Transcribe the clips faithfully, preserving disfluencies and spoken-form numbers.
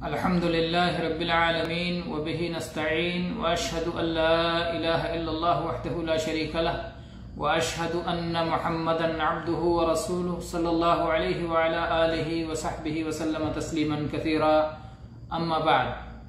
الحمدللہ رب العالمین وبہ نستعین واشہد ان لا الہ الا اللہ وحدہ لا شریک لہ واشہد ان محمدا عبدہ ورسولہ صلی اللہ علیہ وعلی آلہ وصحبہ وسلم تسلیما کثیرا اما بعد۔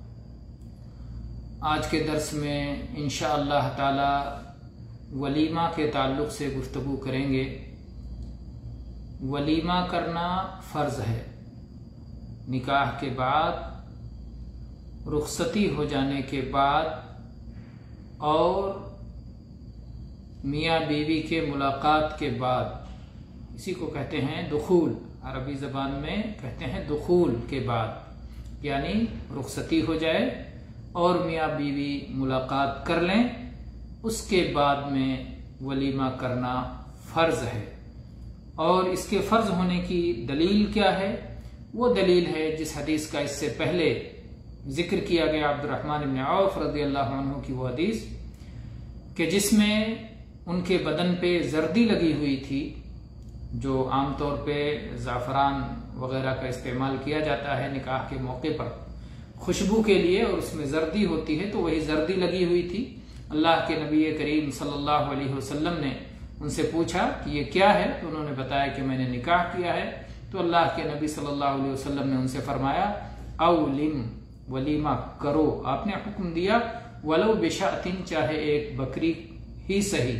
آج کے درس میں انشاءاللہ تعالی ولیمہ کے تعلق سے گفتگو کریں گے۔ ولیمہ کرنا فرض ہے۔ نکاح کے بعد، رخصتی ہو جانے کے بعد اور میاں بیوی کے ملاقات کے بعد، اسی کو کہتے ہیں دخول، عربی زبان میں کہتے ہیں دخول کے بعد، یعنی رخصتی ہو جائے اور میاں بیوی ملاقات کر لیں، اس کے بعد میں ولیمہ کرنا فرض ہے۔ اور اس کے فرض ہونے کی دلیل کیا ہے؟ وہ دلیل ہے جس حدیث کا اس سے پہلے ذکر کیا گیا، عبد الرحمن بن عوف رضی اللہ عنہ کی وہ حدیث کہ جس میں ان کے بدن پہ زردی لگی ہوئی تھی، جو عام طور پہ زعفران وغیرہ کا استعمال کیا جاتا ہے نکاح کے موقع پر خوشبو کے لیے، اور اس میں زردی ہوتی ہے، تو وہی زردی لگی ہوئی تھی۔ اللہ کے نبی کریم صلی اللہ علیہ وسلم نے ان سے پوچھا کہ یہ کیا ہے، تو انہوں نے بتایا کہ میں نے نکاح کیا ہے۔ تو اللہ کے نبی صلی اللہ علیہ وسلم نے ان سے فرمایا اولم، ولیمہ کرو، آپ نے حکم دیا، ولو بشأتن، چاہے ایک بکری ہی صحیح۔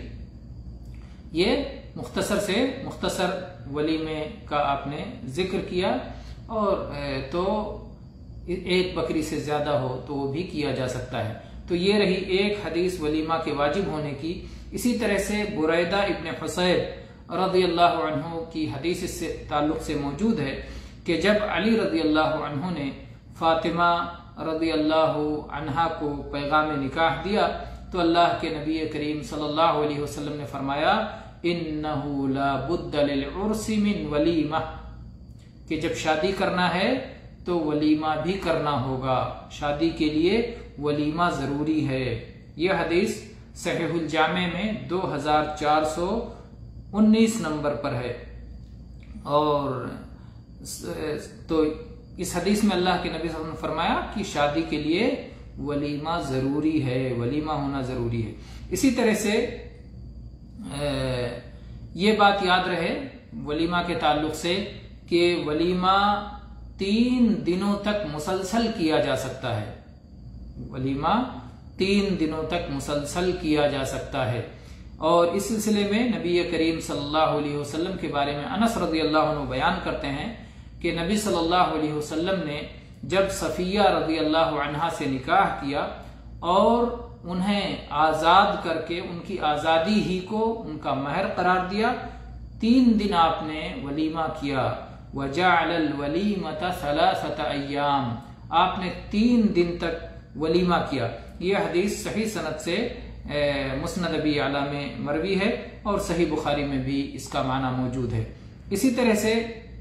یہ مختصر سے مختصر ولیمے کا آپ نے ذکر کیا، اور تو ایک بکری سے زیادہ ہو تو وہ بھی کیا جا سکتا ہے۔ تو یہ رہی ایک حدیث ولیمہ کے واجب ہونے کی۔ اسی طرح سے بریدہ ابن حصیب رضی اللہ عنہ کی حدیث اس سے تعلق سے موجود ہے کہ جب علی رضی اللہ عنہ نے فاطمہ رضی اللہ عنہا کو پیغام نکاح دیا، تو اللہ کے نبی کریم صلی اللہ علیہ وسلم نے فرمایا انہ لا بد للعرس من ولیمہ، کہ جب شادی کرنا ہے تو ولیمہ بھی کرنا ہوگا، شادی کے لیے ولیمہ ضروری ہے۔ یہ حدیث صحیح الجامع میں دو ہزار چار سو انیس نمبر پر ہے۔ اور تو اس حدیث میں اللہ کے نبی صلی اللہ علیہ وسلم نے فرمایا کہ شادی کے لیے ولیمہ ضروری ہے، ولیمہ ہونا ضروری ہے۔ اسی طرح سے یہ بات یاد رہے ولیمہ کے تعلق سے کہ ولیمہ تین دنوں تک مسلسل کیا جا سکتا ہے، ولیمہ تین دنوں تک مسلسل کیا جا سکتا ہے۔ اور اس سلسلے میں نبی کریم صلی اللہ علیہ وسلم کے بارے میں انس رضی اللہ عنہ بیان کرتے ہیں کہ نبی صلی اللہ علیہ وسلم نے جب صفیہ رضی اللہ عنہا سے نکاح کیا اور انہیں آزاد کر کے ان کی آزادی ہی کو ان کا مہر قرار دیا، تین دن آپ نے ولیمہ کیا۔ وَجَعَلَ الْوَلِيمَةَ ثَلَاثَةَ أَيَّامٍ، آپ نے تین دن تک ولیمہ کیا۔ یہ حدیث صحیح سند سے مسند ابی اعلی میں مروی ہے، اور صحیح بخاری میں بھی اس کا معنی موجود ہے۔ اسی طرح سے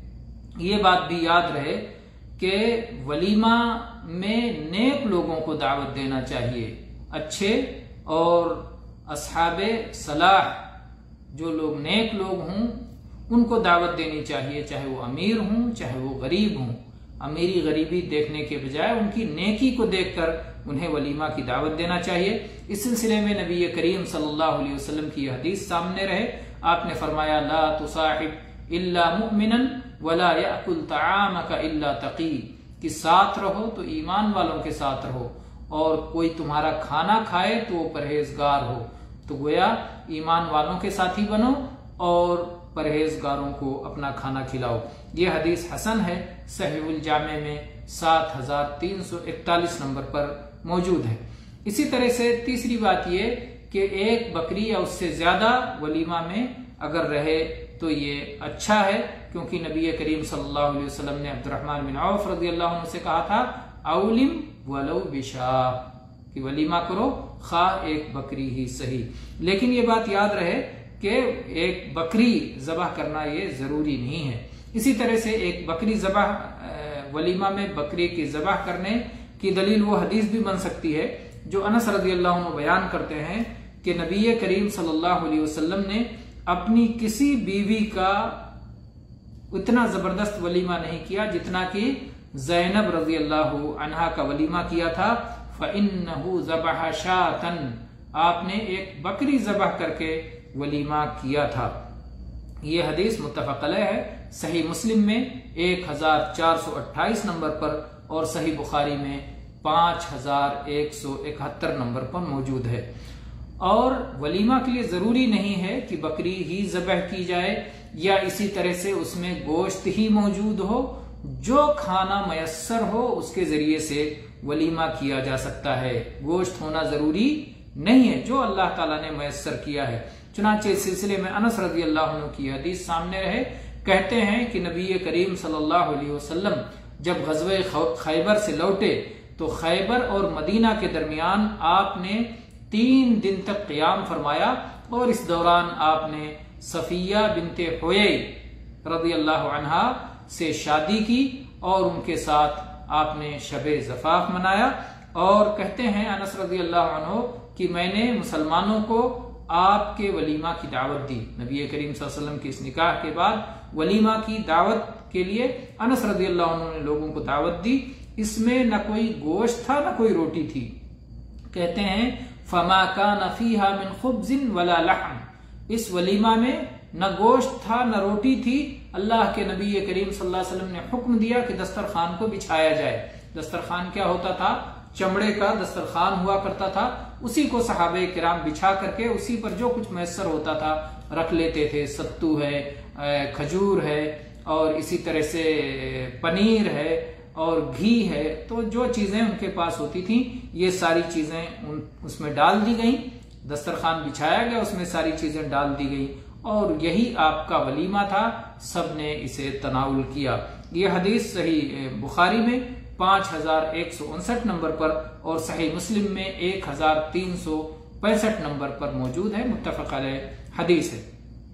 یہ بات بھی یاد رہے کہ ولیمہ میں نیک لوگوں کو دعوت دینا چاہیے، اچھے اور اصحاب صلاح، جو لوگ نیک لوگ ہوں ان کو دعوت دینی چاہیے، چاہے وہ امیر ہوں چاہے وہ غریب ہوں۔ امیری غریبی دیکھنے کے بجائے ان کی نیکی کو دیکھ کر انہیں ولیمہ کی دعوت دینا چاہیے۔ اس سلسلے میں نبی کریم صلی اللہ علیہ وسلم کی حدیث سامنے رہے، آپ نے فرمایا لا تصاحب الا مؤمنا ولا یأکل طعامک الا تقی، کہ ساتھ رہو تو ایمان والوں کے ساتھ رہو، اور کوئی تمہارا کھانا کھائے تو وہ پرہیزگار ہو۔ تو گویا ایمان والوں کے ساتھی بنو اور پرہیزگاروں کو اپنا کھانا کھلاؤ۔ یہ حدیث حسن ہے، صحیح الجامع میں سات ہزار تین سو اکتالیس نمبر پر موجود ہے۔ اسی طرح سے تیسری بات یہ کہ ایک بکری یا اس سے زیادہ ولیمہ میں اگر رہے تو یہ اچھا ہے، کیونکہ نبی کریم صلی اللہ علیہ وسلم نے عبد الرحمن بن عوف رضی اللہ عنہ سے کہا تھا اولم ولو بشاء، کہ ولیمہ کرو خواہ ایک بکری ہی صحیح۔ لیکن یہ بات یاد رہے کہ ایک بکری ذبح کرنا یہ ضروری نہیں ہے۔ اسی طرح سے ایک بکری ذبح ولیمہ میں بکری کی ذبح کرنے کی دلیل وہ حدیث بھی بن سکتی ہے جو انس رضی اللہ عنہ بیان کرتے ہیں کہ نبی کریم صلی اللہ علیہ وسلم نے اپنی کسی بیوی کا اتنا زبردست ولیمہ نہیں کیا جتنا کہ زینب رضی اللہ عنہا کا ولیمہ کیا تھا، فَإِنَّهُ ذَبَحَ شَاةً، آپ نے ایک بکری ذبح کر کے ولیمہ کیا تھا۔ یہ حدیث متفق علیہ ہے، صحیح مسلم میں ایک ہزار چار سو اٹھائیس نمبر پر اور صحیح بخاری میں پانچ ہزار ایک سو اکہتر نمبر پر موجود ہے۔ اور ولیمہ کے لیے ضروری نہیں ہے کہ بکری ہی ذبح کی جائے یا اسی طرح سے اس میں گوشت ہی موجود ہو، جو کھانا میسر ہو اس کے ذریعے سے ولیمہ کیا جا سکتا ہے، گوشت ہونا ضروری نہیں ہے، جو اللہ تعالیٰ نے میسر کیا ہے۔ چنانچہ اس سلسلے میں انس رضی اللہ عنہ کی حدیث سامنے رہے، کہتے ہیں کہ نبی کریم صلی اللہ علیہ وسلم جب غزوہ خیبر سے لوٹے تو خیبر اور مدینہ کے درمیان آپ نے تین دن تک قیام فرمایا، اور اس دوران آپ نے صفیہ بنت حویی رضی اللہ عنہا سے شادی کی اور ان کے ساتھ آپ نے شب زفاف منایا۔ اور کہتے ہیں انس رضی اللہ عنہ کہ میں نے مسلمانوں کو آپ کے ولیمہ کی دعوت دی، نبی کریم صلی اللہ علیہ وسلم کے اس نکاح کے بعد ولیمہ کی دعوت کے لیے انس رضی اللہ عنہ نے لوگوں کو دعوت دی۔ اس میں نہ کوئی گوشت تھا نہ کوئی روٹی تھی۔ کہتے ہیں فما کان فیہا من خبز ولا لحم، اس ولیمہ میں نہ گوشت تھا نہ روٹی تھی۔ اللہ کے نبی کریم صلی اللہ علیہ وسلم نے حکم دیا کہ دسترخوان کو بچھایا جائے۔ دسترخوان کیا ہوتا تھا؟ چمڑے کا دسترخوان ہوا کرتا تھا، اسی کو صحابہ کرام بچھا کر کے اسی پر جو کچھ میسر ہوتا تھا رکھ لیتے تھے۔ ستو ہے، کھجور ہے، اور اسی طرح سے پنیر ہے اور گھی ہے، تو جو چیزیں ان کے پاس ہوتی تھیں یہ ساری چیزیں اس میں ڈال دی گئیں، دسترخوان بچھایا گیا، اس میں ساری چیزیں ڈال دی گئیں، اور یہی آپ کا ولیمہ تھا، سب نے اسے تناول کیا۔ یہ حدیث صحیح بخاری میں پانچ ہزار ایک سو انسٹھ نمبر پر اور صحیح مسلم میں ایک ہزار تین سو پینسٹھ نمبر پر موجود ہے، متفق علیہ حدیث ہے۔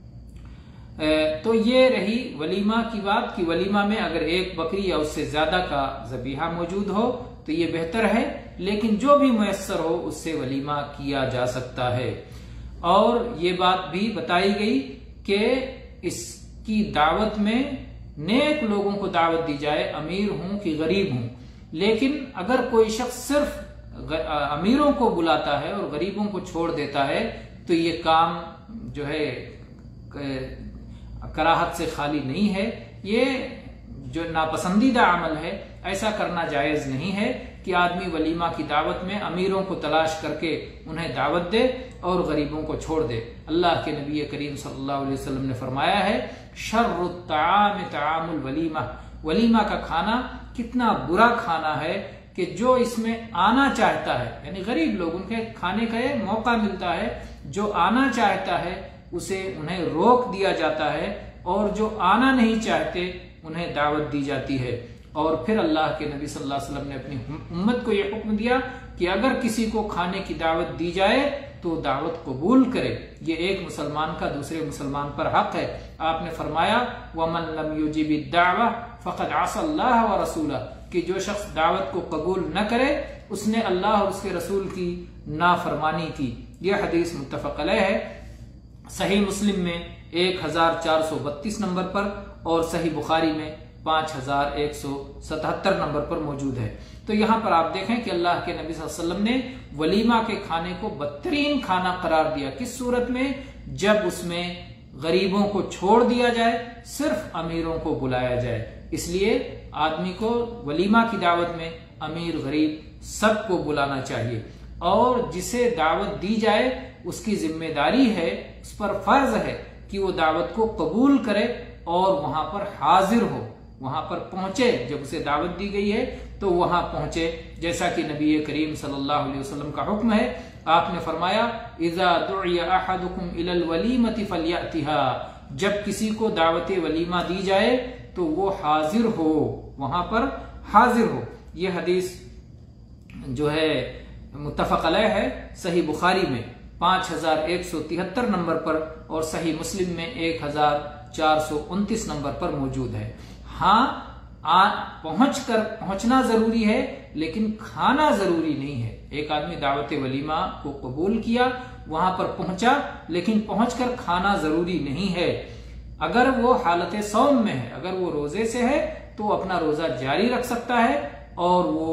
تو یہ رہی ولیمہ کی بات کہ ولیمہ میں اگر ایک بکری یا اس سے زیادہ کا ذبیحہ موجود ہو تو یہ بہتر ہے، لیکن جو بھی میسر ہو اس سے ولیمہ کیا جا سکتا ہے۔ اور یہ بات بھی بتائی گئی کہ اس کی دعوت میں نیک لوگوں کو دعوت دی جائے، امیر ہوں کہ غریب ہوں، لیکن اگر کوئی شخص صرف امیروں کو بلاتا ہے اور غریبوں کو چھوڑ دیتا ہے تو یہ کام جو ہے کراہت سے خالی نہیں ہے، یہ جو ناپسندیدہ عمل ہے، ایسا کرنا جائز نہیں ہے کہ آدمی ولیمہ کی دعوت میں امیروں کو تلاش کر کے انہیں دعوت دے اور غریبوں کو چھوڑ دے۔ اللہ کے نبی کریم صلی اللہ علیہ وسلم نے فرمایا ہے شر الطعام طعام الولیمہ، ولیمہ کا کھانا کتنا برا کھانا ہے کہ جو اس میں آنا چاہتا ہے، یعنی غریب لوگ، ان کے کھانے کا یہ موقع ملتا ہے، جو آنا چاہتا ہے اسے انہیں روک دیا جاتا ہے، اور جو آنا نہیں چاہتے انہیں دعوت دی جاتی ہے۔ اور پھر اللہ کے نبی صلی اللہ علیہ وسلم نے اپنی امت کو یہ حکم دیا کہ اگر کسی کو کھانے کی دعوت دی جائے تو دعوت قبول کرے، یہ ایک مسلمان کا دوسرے مسلمان پر حق ہے۔ آپ نے فرمایا وَمَن لَمْ يُجِبِ الدَّعْوَةَ فَقَدْ عَصَى اللَّهَ وَرَسُولَهُ، کہ جو شخص دعوت کو قبول نہ کرے اس نے اللہ اور اس کے رسول کی نافرمانی کی۔ یہ حدیث متفق علیہ ہے، صحیح مسلم میں ایک ہزار چار سو بتیس نمبر پر اور صحیح بخاری میں پانچ ہزار ایک سو ستہتر نمبر پر موجود ہے۔ تو یہاں پر آپ دیکھیں کہ اللہ کے نبی صلی اللہ علیہ وسلم نے ولیمہ کے کھانے کو بدترین کھانا قرار دیا۔ کس صورت میں؟ جب اس میں غریبوں کو چھوڑ دیا جائے، صرف امیروں کو بلایا جائے۔ اس لیے آدمی کو ولیمہ کی دعوت میں امیر غریب سب کو بلانا چاہیے، اور جسے دعوت دی جائے اس کی ذمہ داری ہے، اس پر فرض ہے کہ وہ دعوت کو قبول کرے اور وہاں پر حاضر ہو، وہاں پر پہنچے۔ جب اسے دعوت دی گئی ہے تو وہاں پہنچے، جیسا کہ نبی کریم صلی اللہ علیہ وسلم کا حکم ہے۔ آپ نے فرمایا اذا دعی احدکم الی الولیمۃ فلیأتها، جب کسی کو دعوت ولیمہ دی جائے تو وہ حاضر ہو، وہاں پر حاضر ہو۔ یہ حدیث جو ہے متفق علیہ ہے، صحیح بخاری میں پانچ ہزار ایک سو تہتر نمبر پر اور صحیح مسلم میں ایک ہزار چار سو انتیس نمبر پر موجود ہے۔ ہاں پہنچ کر پہنچنا ضروری ہے لیکن کھانا ضروری نہیں ہے۔ ایک آدمی دعوت ولیمہ کو قبول کیا، وہاں پر پہنچا، لیکن پہنچ کر کھانا ضروری نہیں ہے۔ اگر وہ حالت صوم میں ہے، اگر وہ روزے سے ہے تو اپنا روزہ جاری رکھ سکتا ہے اور وہ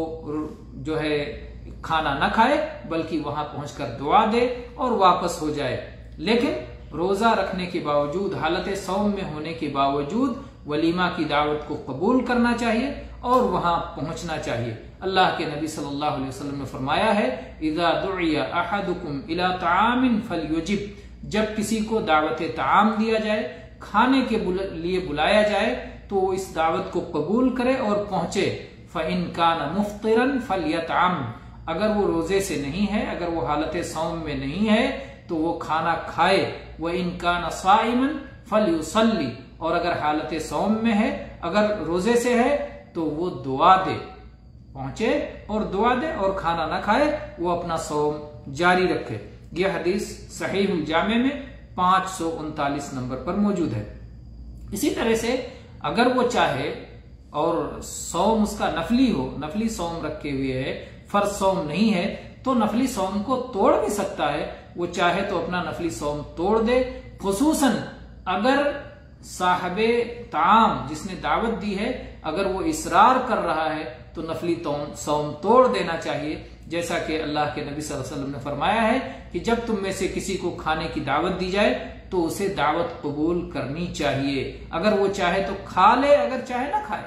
جو ہے کھانا نہ کھائے بلکہ وہاں پہنچ کر دعا دے اور واپس ہو جائے۔ لیکن روزہ رکھنے کے باوجود، حالت صوم میں ہونے کے باوجود ولیمہ کی دعوت کو قبول کرنا چاہیے اور وہاں پہنچنا چاہیے۔ اللہ کے نبی صلی اللہ علیہ وسلم نے فرمایا ہے اذا دعی احدکم الی طعام فلیجب، جب کسی کو دعوت طعام دیا جائے، کھانے کے لیے بلایا جائے تو وہ اس دعوت کو قبول کرے اور پہنچے۔ فإن کان مفطرا فلیطعم، اگر وہ روزے سے نہیں ہے، اگر وہ حالت صوم میں نہیں ہے تو وہ کھانا کھائے۔ وإن کان صائما فلیصلی، اور اگر حالت صوم میں ہے، اگر روزے سے ہے تو وہ دعا دے، پہنچے اور دعا دے اور کھانا نہ کھائے، وہ اپنا صوم جاری رکھے۔ یہ حدیث صحیح الجامع میں پانچ سو انتالیس نمبر پر موجود ہے۔ اسی طرح سے اگر وہ چاہے اور صوم اس کا نفلی ہو، نفلی صوم رکھے ہوئے ہے، فرض صوم نہیں ہے، تو نفلی صوم کو توڑ بھی سکتا ہے۔ وہ چاہے تو اپنا نفلی صوم توڑ دے، خصوصاً اگر صاحب طعام جس نے دعوت دی ہے اگر وہ اصرار کر رہا ہے تو نفلی صوم توڑ دینا چاہیے، جیسا کہ اللہ کے نبی صلی اللہ علیہ وسلم نے فرمایا ہے کہ جب تم میں سے کسی کو کھانے کی دعوت دی جائے تو اسے دعوت قبول کرنی چاہیے۔ اگر وہ چاہے تو کھا لے، اگر چاہے نہ کھائے،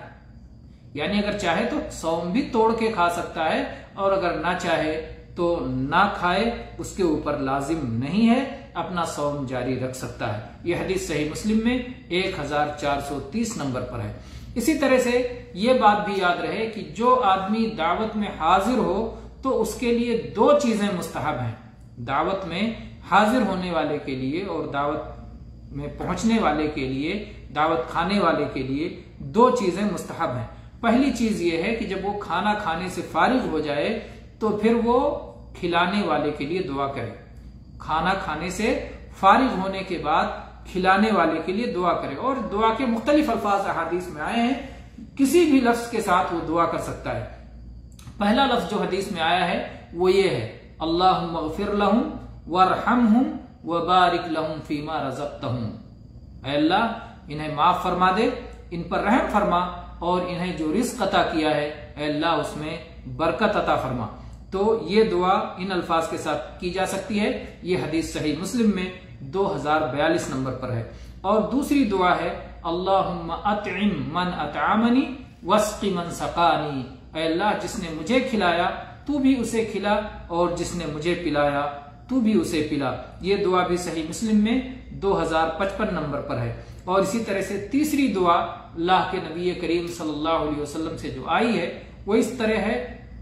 یعنی اگر چاہے تو صوم بھی توڑ کے کھا سکتا ہے اور اگر نہ چاہے تو نہ کھائے، اس کے اوپر لازم نہیں ہے، اپنا صوم جاری رکھ سکتا ہے۔ یہ حدیث صحیح مسلم میں ایک ہزار چار سو تیس نمبر پر ہے۔ اسی طرح سے یہ بات بھی یاد رہے کہ جو آدمی دعوت میں حاضر ہو تو اس کے لیے دو چیزیں مستحب ہیں۔ دعوت میں حاضر ہونے والے کے لیے اور دعوت میں پہنچنے والے کے لیے، دعوت کھانے والے کے لیے دو چیزیں مستحب ہیں۔ پہلی چیز یہ ہے کہ جب وہ کھانا کھانے سے فارغ ہو جائے تو پھر وہ کھلانے والے کے لیے دعا کرے۔ کھانا کھانے سے فارغ ہونے کے بعد کھلانے والے کے لیے دعا کرے، اور دعا کے مختلف الفاظ احادیث میں آئے ہیں، کسی بھی لفظ کے ساتھ وہ دعا کر سکتا ہے۔ پہلا لفظ جو حدیث میں آیا ہے وہ یہ ہے اللہم اغفر لہم وارحمہم وبارک لہم فیما رزقتہم، اے اللہ انہیں معاف فرما دے، ان پر رحم فرما اور انہیں جو رزق عطا کیا ہے اے اللہ اس میں برکت عطا فرما۔ تو یہ دعا ان الفاظ کے ساتھ کی جا سکتی ہے۔ یہ حدیث صحیح مسلم میں دو ہزار بیالیس نمبر پر ہے۔ اور دوسری دعا ہے اللہم اطعم من اطعمنی واسق من سقانی، اے اللہ جس نے مجھے کھلایا تو بھی اسے کھلا اور جس نے مجھے پلایا تو بھی اسے پلا۔ یہ دعا بھی صحیح مسلم میں دو ہزار پچپن نمبر پر ہے۔ اور اسی طرح سے تیسری دعا اللہ کے نبی کریم صلی اللہ علیہ وسلم سے جو آئی ہے وہ اس طرح ہے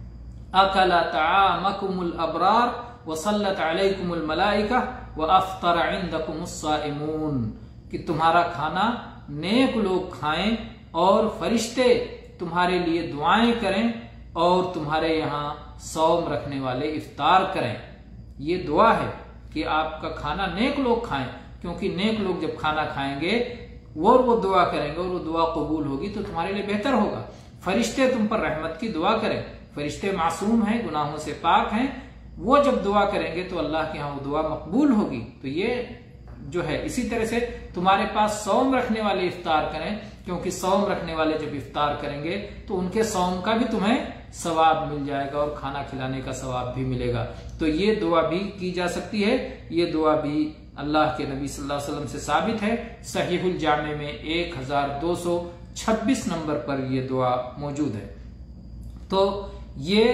اکل طعامکم الابرار وصلت علیکم الملائکہ وافطر عندکم الصائمون، کہ تمہارا کھانا نیک لوگ کھائیں اور فرشتے تمہارے لیے دعائیں کریں اور تمہارے یہاں صوم رکھنے والے افطار کریں۔ یہ دعا ہے کہ آپ کا کھانا نیک لوگ کھائیں، کیونکہ نیک لوگ جب کھانا کھائیں گے اور وہ دعا کریں گے اور وہ دعا قبول ہوگی تو تمہارے لیے بہتر ہوگا۔ فرشتے تم پر رحمت کی دعا کریں، فرشتے معصوم ہیں، گناہوں سے پاک ہیں، وہ جب دعا کریں گے تو اللہ کے ہاں وہ دعا مقبول ہوگی۔ تو یہ جو ہے اسی طرح سے تمہارے پاس صوم رکھنے والے افطار کریں، کیونکہ صوم رکھنے والے جب افطار کریں گے تو ان کے صوم کا بھی تمہیں ثواب مل جائے گا اور کھانا کھلانے کا ثواب بھی ملے گا۔ تو یہ دعا بھی کی جا سکتی ہے۔ یہ دعا بھی اللہ کے نبی صلی اللہ علیہ وسلم سے ثابت ہے۔ صحیح الجامع میں ایک ہزار دو سو چھبیس نمبر پر یہ دعا موجود ہے۔ تو یہ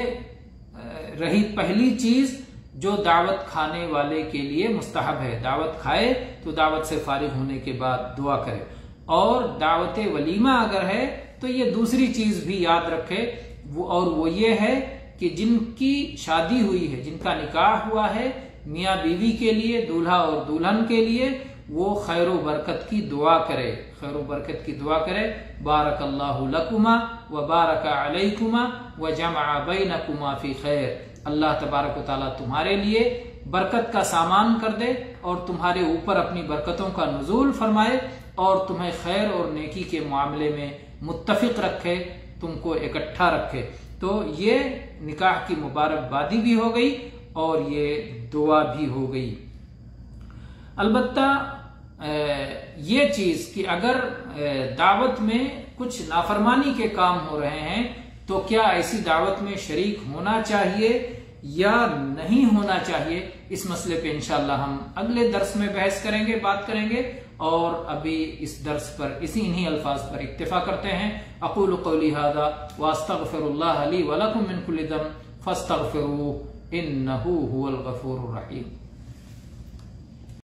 رہی پہلی چیز جو دعوت کھانے والے کے لیے مستحب ہے، دعوت کھائے تو دعوت سے فارغ ہونے کے بعد دعا کرے۔ اور دعوت ولیمہ اگر ہے تو یہ دوسری چیز بھی یاد رکھے، اور وہ یہ ہے کہ جن کی شادی ہوئی ہے، جن کا نکاح ہوا ہے، میاں بیوی کے لیے، دولہا اور دلہن کے لیے، وہ خیر و برکت کی دعا کرے، خیر و برکت کی دعا کرے۔ بارک اللہ لکما وبارک علیکما وجمع بینکما فی خیر، اللہ تبارک و تعالیٰ تمہارے لیے برکت کا سامان کر دے اور تمہارے اوپر اپنی برکتوں کا نزول فرمائے اور تمہیں خیر اور نیکی کے معاملے میں متفق رکھے، تم کو اکٹھا رکھے۔ تو یہ نکاح کی مبارکبادی بھی ہو گئی اور یہ دعا بھی ہو گئی۔ البتہ یہ چیز کہ اگر دعوت میں کچھ نافرمانی کے کام ہو رہے ہیں تو کیا ایسی دعوت میں شریک ہونا چاہیے یا نہیں ہونا چاہیے، اس مسئلے پہ انشاءاللہ ہم اگلے درس میں بحث کریں گے، بات کریں گے، اور ابھی اس درس پر اسی انہی الفاظ پر اکتفا کرتے ہیں۔ اقول قولی ھذا واستغفر اللہ لی ولکم من کل ذنب فاستغفروہ انہ ھو الغفور الرحیم۔